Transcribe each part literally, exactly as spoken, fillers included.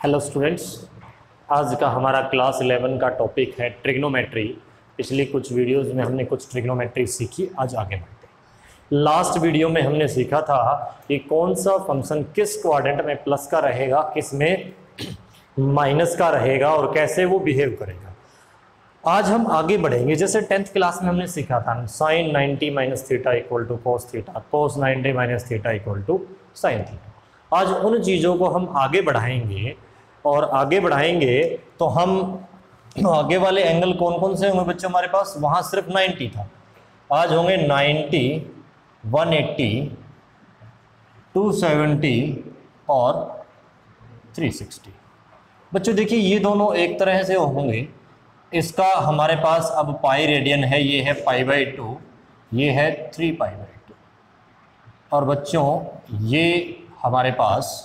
Hello students, आज का हमारा क्लास इलेवन का टॉपिक है ट्रिग्नोमेट्री। पिछली कुछ वीडियोस में हमने कुछ ट्रिग्नोमेट्री सीखी, आज आगे बढ़ते हैं। लास्ट वीडियो में हमने सीखा था कि कौन सा फंक्शन किस क्वाड्रेंट में प्लस का रहेगा, किस में माइनस का रहेगा और कैसे वो बिहेव करेगा। आज हम आगे बढ़ेंगे। जैसे टेंथ क्लास में हमने सीखा था sine ninety minus theta equal to cos theta, cos ninety minus theta equal to sine theta. आज उन चीज़ों को हम आगे बढ़ाएंगे और आगे बढ़ाएंगे तो हम आगे वाले एंगल कौन कौन से होंगे बच्चों हमारे पास। वहाँ सिर्फ नाइन्टी था, आज होंगे ninety, one eighty, two seventy और थ्री सिक्सटी। बच्चों देखिए ये दोनों एक तरह से होंगे। इसका हमारे पास अब पाई रेडियन है, ये है पाई बाई टू, ये है थ्री पाई बाई टू। और बच्चों ये हमारे पास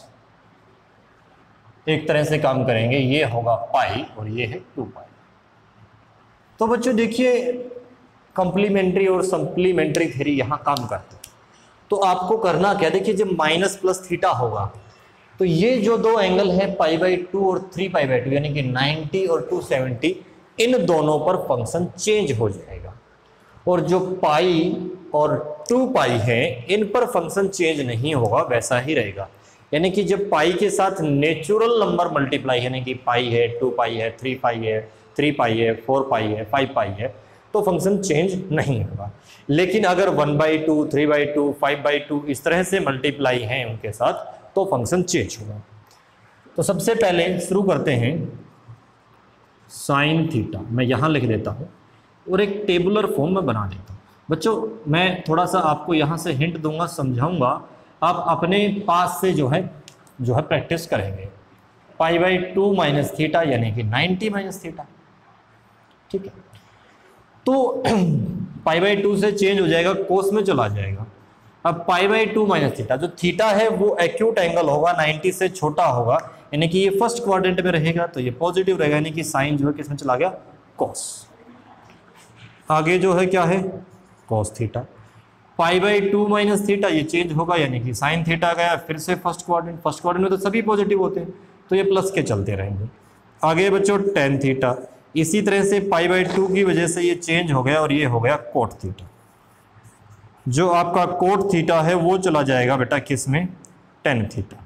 एक तरह से काम करेंगे, ये होगा पाई और ये है टू पाई। तो बच्चों देखिए कंप्लीमेंट्री और सप्लीमेंट्री थ्योरी यहाँ काम करते हैं। तो आपको करना क्या, देखिए जब माइनस प्लस थीटा होगा तो ये जो दो एंगल है पाई बाई टू और थ्री पाई बाई टू यानी कि नाइन्टी और टू सेवेंटी, इन दोनों पर फंक्शन चेंज हो जाएगा। और जो पाई और टू पाई है इन पर फंक्शन चेंज नहीं होगा, वैसा ही रहेगा। यानी कि जब पाई के साथ नेचुरल नंबर मल्टीप्लाई यानी कि पाई है, टू पाई है, थ्री पाई है, थ्री पाई है, फोर पाई है, फाइव पाई है, तो फंक्शन चेंज नहीं होगा। लेकिन अगर one by two, three by two, five by two इस तरह से मल्टीप्लाई हैं उनके साथ तो फंक्शन चेंज होगा। तो सबसे पहले शुरू करते हैं साइन थीटा। मैं यहाँ लिख देता हूँ और एक टेबुलर फॉर्म में बना देता हूँ। बच्चों मैं थोड़ा सा आपको यहाँ से हिंट दूंगा, समझाऊंगा, आप अपने पास से जो है जो है प्रैक्टिस करेंगे। Pi by two minus theta यानी कि नाइन्टी माइनस थीटा, ठीक है। तो पाई बाई टू से चेंज हो जाएगा, कोस में चला जाएगा। अब pi by two minus theta, जो थीटा है वो एक्यूट एंगल होगा, नाइन्टी से छोटा होगा, यानी कि ये फर्स्ट क्वाड्रेंट में रहेगा तो ये पॉजिटिव रहेगा, यानी कि साइन जो है किसमें चला गया, कॉस। आगे जो है क्या है, cos theta. Pi by two minus theta ये चेंज होगा यानी कि साइन थीटा गया, फिर से फर्स्ट क्वाड्रेंट। फर्स्ट क्वाड्रेंट में तो सभी पॉजिटिव होते हैं तो ये प्लस के चलते रहेंगे। आगे बच्चों टेन थीटा, इसी तरह से पाई बाई टू की वजह से ये चेंज हो गया और ये हो गया कोट थीटा। जो आपका कोट थीटा है वो चला जाएगा बेटा किस में, टेन थीटा।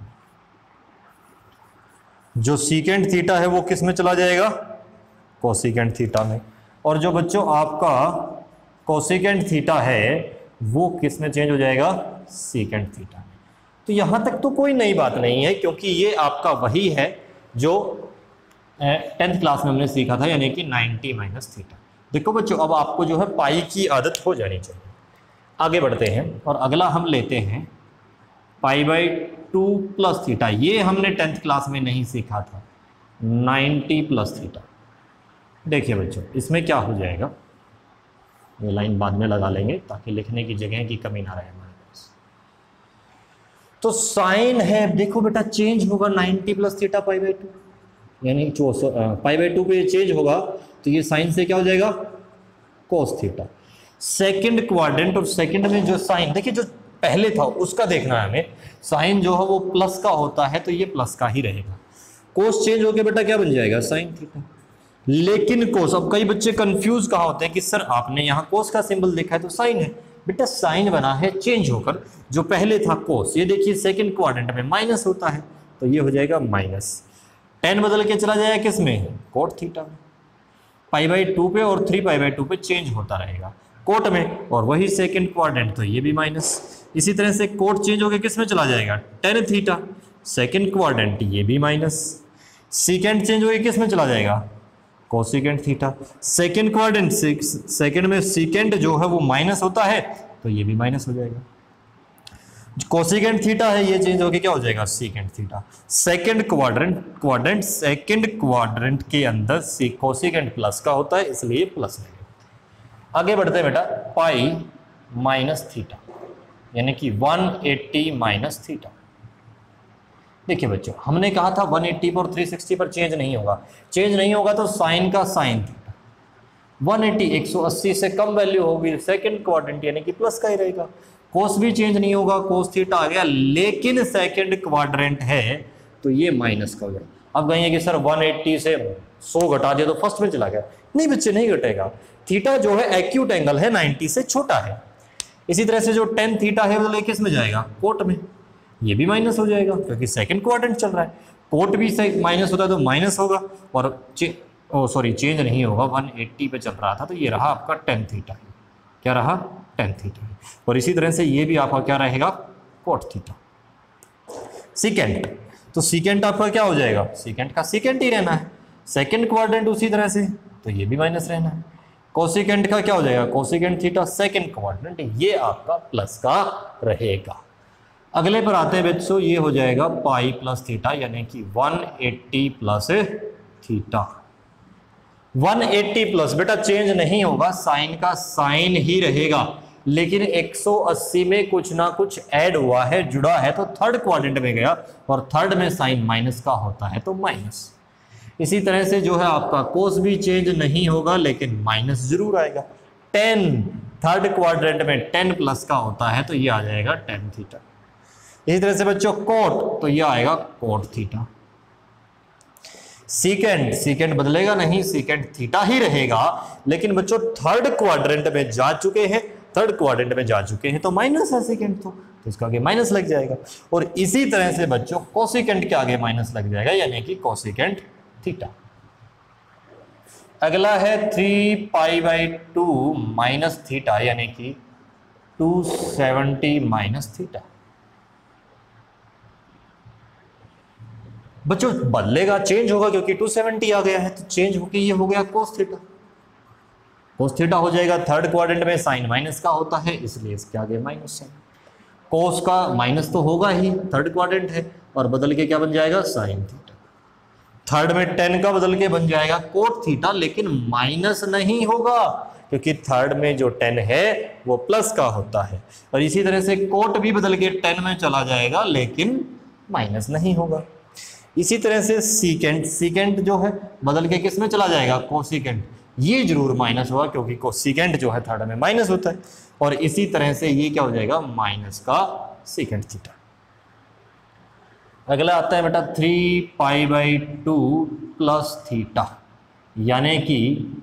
जो सीकेंड थीटा है वो किस में चला जाएगा, कोसिकेंड थीटा में। और जो बच्चों आपका कोसिकेंड थीटा है वो किस में चेंज हो जाएगा, सीकेंड थीटा में। तो यहां तक तो कोई नई बात नहीं है क्योंकि ये आपका वही है जो टेंथ क्लास में हमने सीखा था, यानी कि नाइन्टी माइनस थीटा। देखो बच्चों अब आपको जो है पाई की आदत हो जानी चाहिए। आगे बढ़ते हैं और अगला हम लेते हैं pi by two plus theta. ये हमने टेंथ क्लास में नहीं सीखा था, नाइन्टी प्लस थीटा। देखिए बच्चों इसमें क्या हो जाएगा, ये लाइन बाद में लगा लेंगे ताकि लिखने की जगह की कमी ना रहे हमारे पास। तो साइन है, देखो बेटा चेंज होगा ninety plus theta pi by two, यानी पाई बाई टू पे ये चेंज होगा तो ये साइन से क्या हो जाएगा, कोस थीटा। सेकंड क्वाड्रेंट और सेकंड में जो साइन, देखिए जो पहले था उसका देखना है हमें, साइन जो है वो प्लस का होता है तो ये प्लस का ही रहेगा। कोस चेंज होकर बेटा क्या बन जाएगा, साइन थीटा। लेकिन कोस, अब कई बच्चे कंफ्यूज कहाँ होते हैं कि सर आपने यहाँ कोस का सिंबल देखा है तो साइन है। बेटा साइन बना है चेंज होकर, जो पहले था कोस, ये देखिए सेकंड क्वाड्रेंट में माइनस होता है तो ये हो जाएगा माइनस। टेन बदल के चला जाएगा किस में, कोट थीटा में। पाई बाई टू पे और थ्री पाई बाई टू पे चेंज होता रहेगा कोट में, और वही सेकंड क्वाड्रेंट तो ये भी माइनस। इसी तरह से कोट चेंज होकर किस में चला जाएगा, टेन थीटा, सेकंड क्वाड्रेंट ये भी माइनस। सेकंड चेंज होकर किस में चला जाएगा, cosecant theta. Second quadrant second में सेकंड जो है वो माइनस होता है तो ये भी माइनस हो जाएगा। कोसिकेंड थीटा है ये चेंज होके क्या हो जाएगा, secant theta. Second quadrant quadrant second quadrant के अंदर कोसिकेंड प्लस का होता है इसलिए प्लस रहेगा। आगे बढ़ते हैं बेटा, पाई माइनस थीटा यानी कि वन एट्टी माइनस थीटा। देखिए बच्चों हमने कहा था वन एट्टी पर थ्री सिक्सटी पर चेंज नहीं होगा, चेंज नहीं होगा तो साइन का साइन थीटा। वन एट्टी एक सौ अस्सी से कम वैल्यू होगी, सेकंड क्वाड्रेंट यानी कि प्लस का ही रहेगा। कोस भी चेंज नहीं होगा, कोस थीटा आ गया, लेकिन सेकंड क्वाड्रेंट है तो ये माइनस का हो जाएगा। अब कहेंगे कि सर एक सौ अस्सी से सौ घटा दिया तो फर्स्ट में चला गया, नहीं बच्चे नहीं घटेगा। थीटा जो है एक्यूट एंगल है, नब्बे से छोटा है। इसी तरह से जो टेन थीटा है वो किस में जाएगा, कोट में, ये भी माइनस हो जाएगा क्योंकि सेकंड क्वाड्रेंट चल रहा है। कोट भी से माइनस होता है तो माइनस होगा, और ओ सॉरी चेंज नहीं होगा, एक सौ अस्सी पे चल रहा था तो ये रहा आपका टेन थीटा, क्या रहा, टेन थीटा। और इसी तरह से ये भी आपका क्या रहेगा, कोट थीटा। सीकेंट, तो सीकेंट आपका क्या हो जाएगा, सीकेंट का सीकेंट ही रहना है। सेकंड क्वाड्रेंट उसी तरह से, तो ये भी माइनस रहना है। कोसिकेंट का क्या हो जाएगा, कोसिकेंट थीटा सेकंड क्वाड्रेंट, ये आपका प्लस का रहेगा। अगले पर आते हैं बच्चों, ये हो जाएगा पाई प्लस थीटा, यानी कि एक सौ अस्सी प्लस थीटा। एक सौ अस्सी प्लस बेटा चेंज नहीं होगा, साइन का साइन ही रहेगा, लेकिन एक सौ अस्सी में कुछ ना कुछ ऐड हुआ है, जुड़ा है, तो थर्ड क्वाड्रेंट में गया, और थर्ड में साइन माइनस का होता है तो माइनस। इसी तरह से जो है आपका कोस भी चेंज नहीं होगा, लेकिन माइनस जरूर आएगा। टेन थर्ड क्वाड्रेंट में टेन प्लस का होता है तो ये आ जाएगा टेन थीटा। इसी तरह से बच्चों कोट, तो ये आएगा कोट थीटा। सीकेंट, सीकेंट बदलेगा नहीं, सीकेंट थीटा ही रहेगा, लेकिन बच्चों थर्ड क्वाड्रेंट में जा चुके हैं, थर्ड क्वाड्रेंट में जा चुके हैं तो माइनस है सीकेंट, तो, तो इसका आगे माइनस लग जाएगा। और इसी तरह से बच्चों कोसिकेंट के आगे माइनस लग जाएगा, यानी कि कोसिकेंट थीटा। अगला है three pi by two minus theta, यानी कि टू सेवेंटी माइनस थीटा। बच्चों बदलेगा, चेंज होगा, क्योंकि टू सेवेंटी आ गया है तो चेंज होके ये हो गया कोस थीटा। कोस थीटा हो जाएगा, थर्ड क्वाड्रेंट में साइन माइनस का होता है, इसलिए इसके आगे माइनस साइन। कोस का माइनस तो होगा ही, थर्ड क्वाड्रेंट है, और बदल के क्या बन जाएगा, साइन थीटा। थर्ड में टेन का बदल के बन जाएगा कोट थीटा, लेकिन माइनस नहीं होगा, क्योंकि थर्ड में जो टेन है वो प्लस का होता है। और इसी तरह से कोट भी बदल के टेन में चला जाएगा, लेकिन माइनस नहीं होगा। इसी तरह से सीकेंट, सीकेंट जो है बदल के किस में चला जाएगा, कोसिकेंट, ये जरूर माइनस होगा, क्योंकि कोसिकेंट जो है थर्ड में माइनस होता है। और इसी तरह से ये क्या हो जाएगा, माइनस का सीकेंट थीटा। अगला आता है बेटा three pi by two plus theta, यानी कि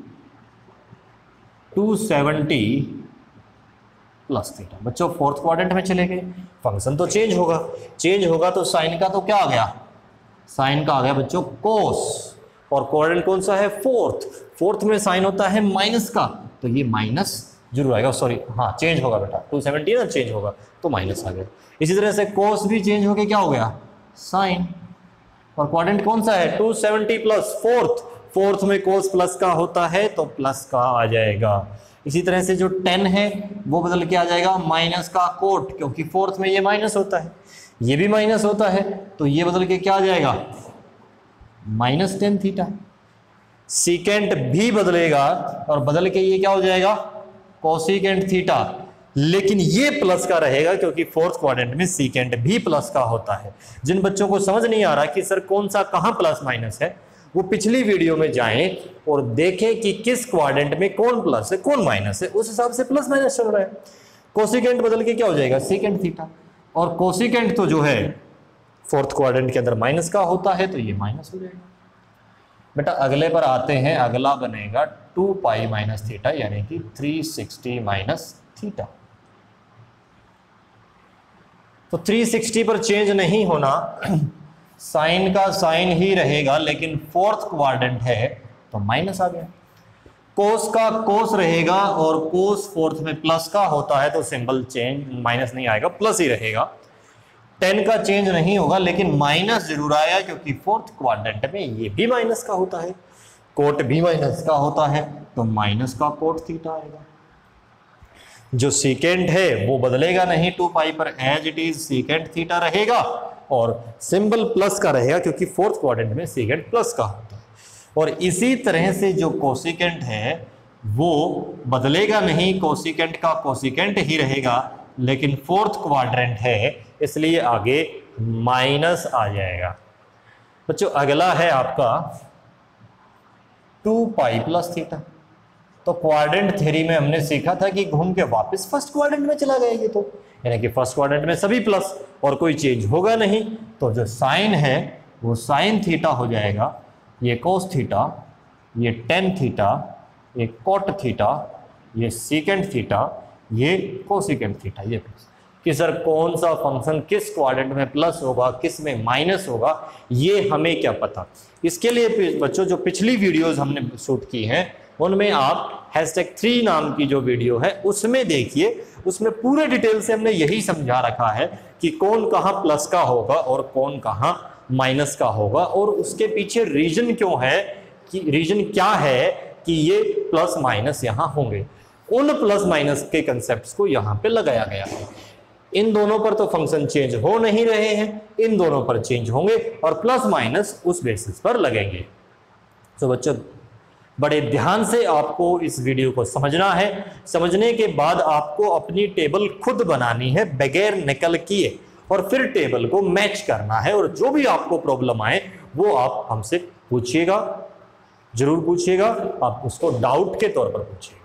टू सेवेंटी प्लस थीटा। बच्चों फोर्थ क्वाड्रेंट में चले गए, फंक्शन तो चेंज होगा, चेंज होगा तो साइन का तो क्या आ गया, साइन का आ गया बच्चों कोस, और क्वाड्रेंट कौन सा है, फोर्थ। फोर्थ में साइन होता है माइनस का, तो ये माइनस जरूर आएगा, सॉरी हाँ चेंज होगा बेटा, टू सेवेंटी ना चेंज होगा तो माइनस आ गया। इसी तरह से कोस भी चेंज होके क्या हो गया, साइन, और क्वाड्रेंट कौन सा है, two seventy plus fourth, fourth में कोस प्लस का होता है तो प्लस का आ जाएगा। इसी तरह से जो टेन है वो बदल के आ जाएगा माइनस का कोट, क्योंकि फोर्थ में ये माइनस होता है, ये भी माइनस होता है, तो ये बदल के क्या आ जाएगा, माइनस टेन थीटा। सीकेंट भी बदलेगा, और बदल के ये क्या हो जाएगा, कोसिकेंट थीटा, लेकिन ये प्लस का रहेगा, क्योंकि फोर्थ क्वाड्रेंट में सीकेंट भी प्लस का होता है। जिन बच्चों को समझ नहीं आ रहा कि सर कौन सा कहां प्लस माइनस है, वो पिछली वीडियो में जाएं और देखें कि किस क्वाड्रेंट में कौन प्लस है कौन माइनस है, उस हिसाब से प्लस माइनस चल रहा है। कोसिकेंट बदल के क्या हो जाएगा, सीकेंट थीटा, और कोसिकेंट तो जो है फोर्थ क्वाड्रेंट के अंदर माइनस का होता है तो ये माइनस हो जाएगा। बेटा अगले पर आते हैं, अगला बनेगा टू पाई माइनस थीटा, यानी कि थ्री सिक्सटी माइनस थीटा। तो थ्री सिक्सटी पर चेंज नहीं होना, साइन का साइन ही रहेगा, लेकिन फोर्थ क्वाड्रेंट है तो माइनस आ गया। कोस का कोस रहेगा, और कोस फोर्थ में प्लस का होता है तो सिंबल चेंज, माइनस नहीं आएगा, प्लस ही रहेगा। टेन का चेंज नहीं होगा, लेकिन माइनस जरूर आया, क्योंकि फोर्थ क्वाड्रेंट में ये भी माइनस का होता है, कोट भी माइनस का होता है, तो माइनस का कोट थीटा आएगा। जो सीकेंट है वो बदलेगा नहीं, टू पाई पर as it is secant theta रहेगा, और सिंबल प्लस का रहेगा, क्योंकि फोर्थ क्वाड्रेंट में सीकेंट प्लस का होता है। और इसी तरह से जो कोसिकेंट है वो बदलेगा नहीं, कोसिकेंट का कोसिकेंट ही रहेगा, लेकिन फोर्थ क्वाड्रेंट है इसलिए आगे माइनस आ जाएगा। बच्चों अगला है आपका टू पाई प्लस थीटा। तो क्वाड्रेंट थ्योरी में हमने सीखा था कि घूम के वापस फर्स्ट क्वाड्रेंट में चला गया ये, तो यानी कि फर्स्ट क्वाड्रेंट में सभी प्लस और कोई चेंज होगा नहीं, तो जो साइन है वो साइन थीटा हो जाएगा, ये कोस थीटा, ये टेन थीटा, ये कॉट थीटा, ये सीकेंट थीटा, ये कोसिकेंट थीटा। ये कि सर कौन सा फंक्शन किस क्वाड्रेंट में प्लस होगा, किस में माइनस होगा, ये हमें क्या पता। इसके लिए बच्चों जो पिछली वीडियोस हमने शूट की हैं उनमें आप हैशटैग थ्री नाम की जो वीडियो है उसमें देखिए, उसमें पूरे डिटेल से हमने यही समझा रखा है कि कौन कहाँ प्लस का होगा और कौन कहाँ माइनस का होगा, और उसके पीछे रीजन क्यों है, कि रीजन क्या है कि ये प्लस माइनस यहाँ होंगे। उन प्लस माइनस के कंसेप्ट को यहाँ पे लगाया गया है। इन दोनों पर तो फंक्शन चेंज हो नहीं रहे हैं, इन दोनों पर चेंज होंगे और प्लस माइनस उस बेसिस पर लगेंगे। तो बच्चों बड़े ध्यान से आपको इस वीडियो को समझना है। समझने के बाद आपको अपनी टेबल खुद बनानी है बगैर नकल किए, और फिर टेबल को मैच करना है, और जो भी आपको प्रॉब्लम आए वो आप हमसे पूछिएगा, जरूर पूछिएगा, आप उसको डाउट के तौर पर पूछिएगा।